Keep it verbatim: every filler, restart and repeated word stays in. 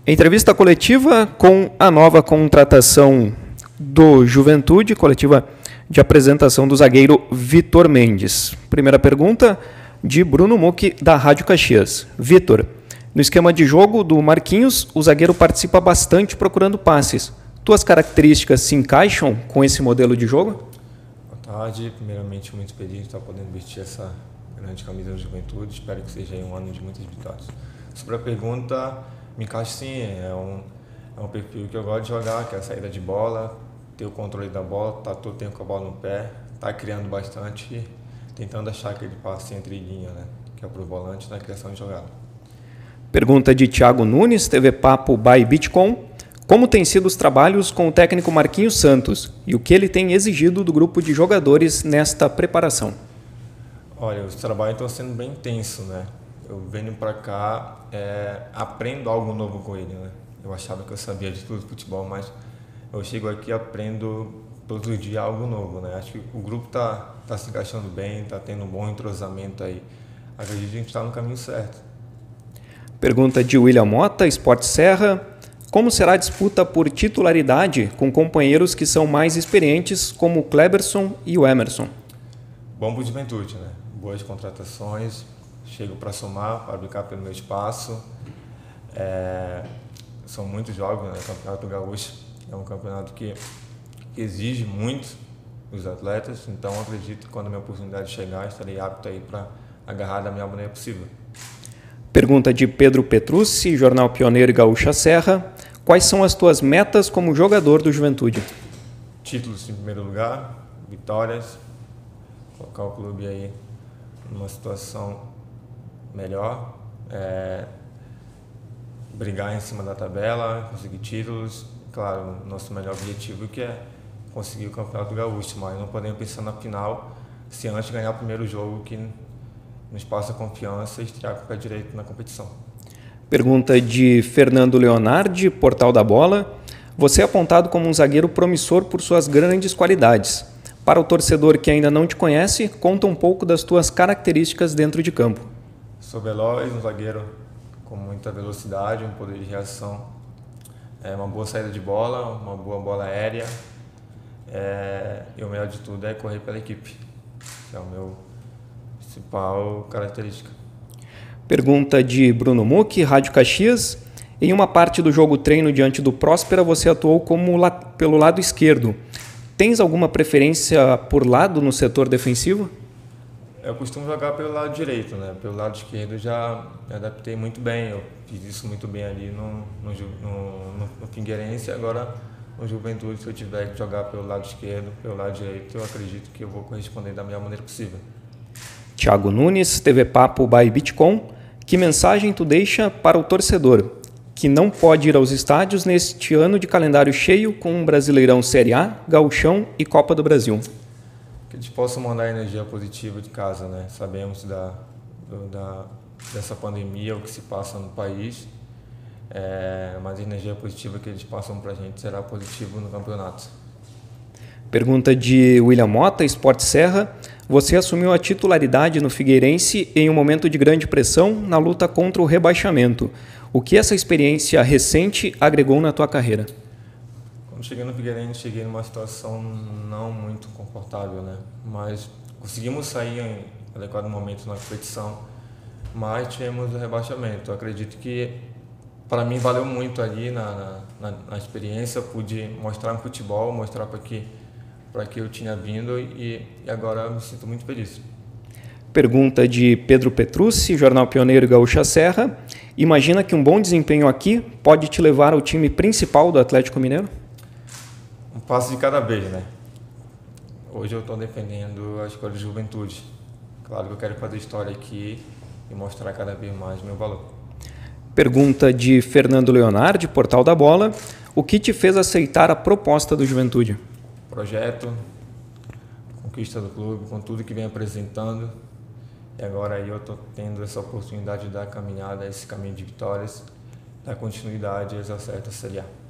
Entrevista coletiva com a nova contratação do Juventude, coletiva de apresentação do zagueiro Vitor Mendes. Primeira pergunta de Bruno Mucchi, da Rádio Caxias. Vitor, no esquema de jogo do Marquinhos, o zagueiro participa bastante procurando passes. Tuas características se encaixam com esse modelo de jogo? Boa tarde. Primeiramente, muito feliz de estar podendo vestir essa grande camisa da Juventude. Espero que seja um ano de muitas vitórias. Sobre a pergunta, me encaixo sim. É um, é um perfil que eu gosto de jogar, que é a saída de bola, ter o controle da bola, estar tá todo o tempo com a bola no pé, estar tá criando bastante, tentando achar aquele passe entre linha, né? Que é para o volante na criação de jogada. Pergunta de Thiago Nunes, T V Papo by Bitcom. Como têm sido os trabalhos com o técnico Marquinhos Santos e o que ele tem exigido do grupo de jogadores nesta preparação? Olha, os trabalhos estão sendo bem intensos, né? Eu venho para cá, é, aprendo algo novo com ele, né? Eu achava que eu sabia de tudo futebol, mas eu chego aqui e aprendo todos os dias algo novo, né? Acho que o grupo está tá se encaixando bem, está tendo um bom entrosamento aí. Acredito que a gente está no caminho certo. Pergunta de William Mota, Esporte Serra. Como será a disputa por titularidade com companheiros que são mais experientes, como o Kleberson e o Emerson? Bom para o Juventude, né? Boas contratações, chego para somar, para brincar pelo meu espaço. É, são muitos jogos, né? O Campeonato Gaúcho é um campeonato que exige muito os atletas, então acredito que quando a minha oportunidade chegar, estarei apto aí para agarrar da melhor maneira possível. Pergunta de Pedro Petrucci, Jornal Pioneiro e Gaúcha Serra. Quais são as tuas metas como jogador do Juventude? Títulos em primeiro lugar, vitórias, colocar o clube aí numa situação melhor, é, brigar em cima da tabela, conseguir títulos. Claro, nosso melhor objetivo que é conseguir o Campeonato Gaúcho, mas não podemos pensar na final se antes ganhar o primeiro jogo que nos passa confiança e estrear com o pé direito na competição. Pergunta de Fernando Leonardi, Portal da Bola. Você é apontado como um zagueiro promissor por suas grandes qualidades. Para o torcedor que ainda não te conhece, conta um pouco das tuas características dentro de campo. Sou veloz, um zagueiro com muita velocidade, um poder de reação, é uma boa saída de bola, uma boa bola aérea, é, e o melhor de tudo é correr pela equipe, que é o meu principal característica. Pergunta de Bruno Mucchi, Rádio Caxias. Em uma parte do jogo treino diante do Próspera, você atuou como la- pelo lado esquerdo. Tens alguma preferência por lado no setor defensivo? Eu costumo jogar pelo lado direito, né? Pelo lado esquerdo já me adaptei muito bem, eu fiz isso muito bem ali no, no, no, no Figueirense. Agora no Juventude, se eu tiver que jogar pelo lado esquerdo, pelo lado direito, eu acredito que eu vou corresponder da melhor maneira possível. Thiago Nunes, T V Papo by Bitcom. Que mensagem tu deixa para o torcedor que não pode ir aos estádios neste ano de calendário cheio com um Brasileirão Série A, Gauchão e Copa do Brasil? Que eles possam mandar energia positiva de casa, né? Sabemos da, do, da, dessa pandemia, o que se passa no país, é, mas a energia positiva que eles passam para a gente será positivo no campeonato. Pergunta de William Mota, Esporte Serra. Você assumiu a titularidade no Figueirense em um momento de grande pressão na luta contra o rebaixamento. O que essa experiência recente agregou na tua carreira? Quando cheguei no Figueirense, cheguei numa situação não muito confortável, né? Mas conseguimos sair em adequado momento na competição, mas tivemos o rebaixamento. Eu acredito que para mim valeu muito ali na, na, na experiência, pude mostrar no futebol, mostrar para que para que eu tinha vindo e, e agora me sinto muito feliz. Pergunta de Pedro Petrucci, Jornal Pioneiro e Gaúcha Serra. Imagina que um bom desempenho aqui pode te levar ao time principal do Atlético Mineiro? Um passo de cada vez, né? Hoje eu estou defendendo a escola de Juventude. Claro que eu quero fazer história aqui e mostrar cada vez mais meu valor. Pergunta de Fernando Leonardi, Portal da Bola. O que te fez aceitar a proposta do Juventude? Projeto, conquista do clube, com tudo que vem apresentando. E agora aí eu estou tendo essa oportunidade de dar a caminhada, esse caminho de vitórias, dar continuidade e exercer a Série A.